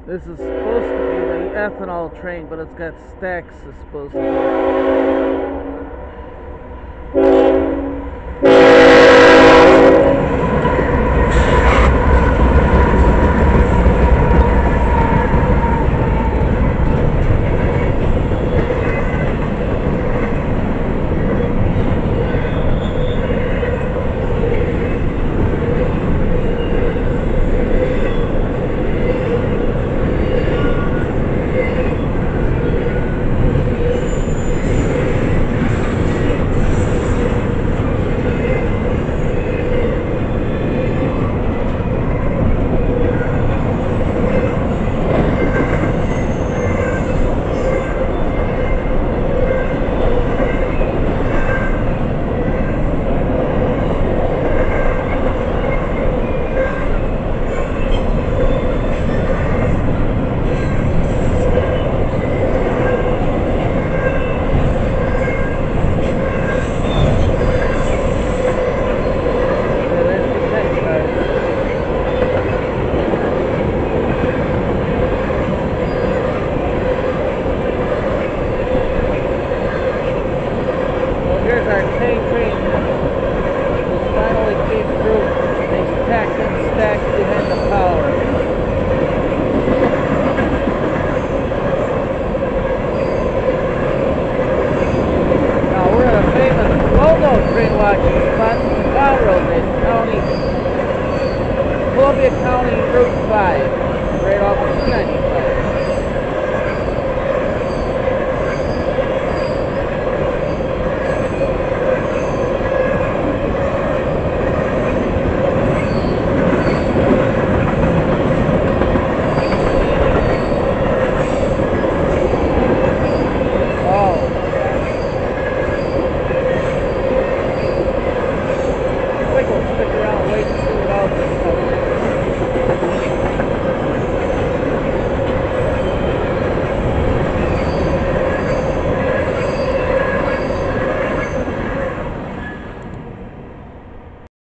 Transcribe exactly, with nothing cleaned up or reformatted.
This is supposed to be the ethanol train, but it's got stacks. It's supposed to be. Here's our tank train. This finally came through. They stacked and stacked behind the power. Now we're at a famous Logo train watching spot in Conroe, Mason County, Columbia County Route five, right off of two ninety-five.